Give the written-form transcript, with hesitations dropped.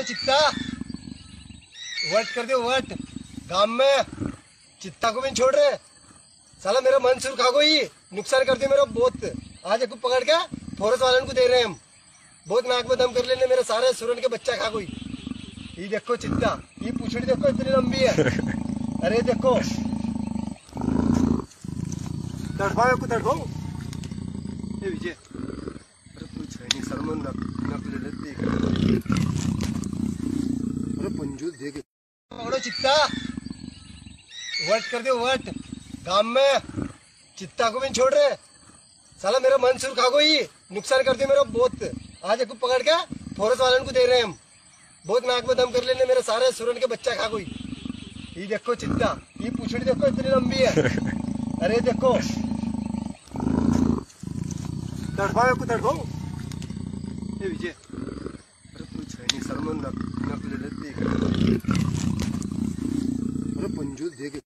चित्ता वट कर दे वट। गांव में चित्ता को भी नहीं छोड़ रहे। साला मेरा मन सुर खा गई, नुकसान कर दिया मेरा बहुत। आज एक पकड़ के फॉरेस्ट वालन को दे रहे हैं हम। बहुत नाक में दम कर लेने, मेरे सारे सुरन के बच्चा खा गई। ये देखो चित्ता, ये पूछड़ी देखो इतनी लंबी है। अरे देखो तड़पाओ को तड़पाओ। ये विजय अरे कुछ है नहीं सर में नक ले लेते। अरे पंजू देख पकड़ो चित्ता वट कर दे वट। गांव में चित्ता को भी नहीं छोड़ रहे। साला मेरा मन सुर खा गई, नुकसान कर दिया मेरा बहुत। आज एक पकड़ के फॉरेस्ट वालन को दे रहे हैं हम। बहुत नाक में दम कर लेने, मेरे सारे सुरन के बच्चा खा गई। ये देखो चित्ता, ये पूछड़ी देखो इतनी लंबी है। अरे देखो तड़पाओ को तड़पाओ। ये विजय अरे कुछ है नहीं सर में नक ले लेते। अरे पंजू देख